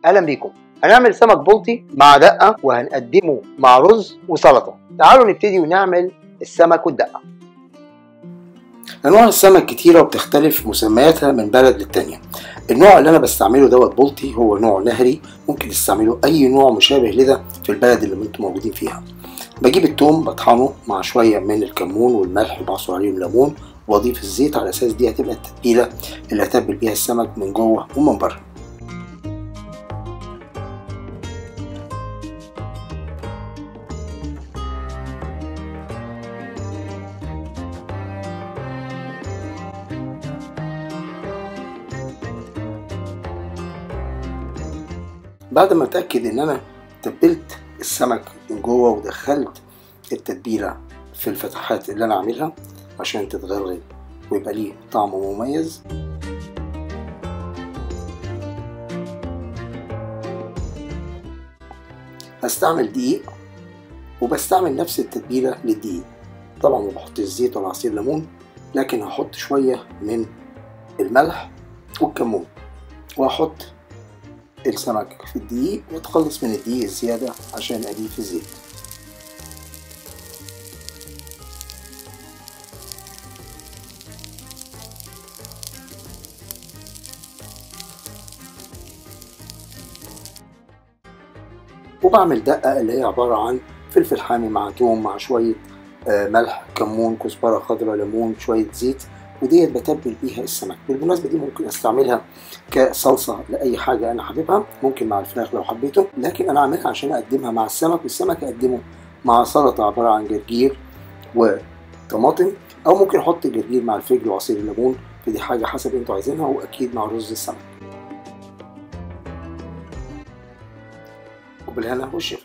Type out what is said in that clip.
اهلا بيكم. هنعمل سمك بلطي مع دقه وهنقدمه مع رز وسلطه. تعالوا نبتدي ونعمل السمك والدقه. انواع السمك كتيره وبتختلف مسمياتها من بلد للتانيه. النوع اللي انا بستعمله دوت بلطي هو نوع نهري، ممكن تستعملوا اي نوع مشابه لده في البلد اللي انتم موجودين فيها. بجيب التوم بطحنه مع شويه من الكمون والملح وبعصر عليهم ليمون واضيف الزيت، على اساس دي هتبقى التتبيله اللي هتبل بيها السمك من جوه ومن بره. بعد ما اتاكد ان انا تبلت السمك من جوه ودخلت التتبيله في الفتحات اللي انا عاملها عشان تتغلغل ويبقى ليه طعم مميز، هستعمل دقيق وبستعمل نفس التتبيله للدقيق. طبعا ما بحطش زيت ولا عصير ليمون، لكن هحط شويه من الملح والكمون وهحط السمك في الدقيق واتخلص من الدقيق الزيادة عشان اضيف الزيت. وبعمل دقة اللي هي عبارة عن فلفل حامي مع توم مع شوية ملح كمون كزبرة خضراء ليمون شوية زيت، وديت بتبل بيها السمك. بالمناسبة دي ممكن استعملها كصلصة لأي حاجة أنا حاببها، ممكن مع الفراخ لو حبيته، لكن أنا عاملها عشان أقدمها مع السمك، والسمك أقدمه مع سلطة عبارة عن جرجير وطماطم، أو ممكن أحط جرجير مع الفجل وعصير الليمون، فدي حاجة حسب أنتوا عايزينها، وأكيد مع رز السمك. وبالهنا والشفا.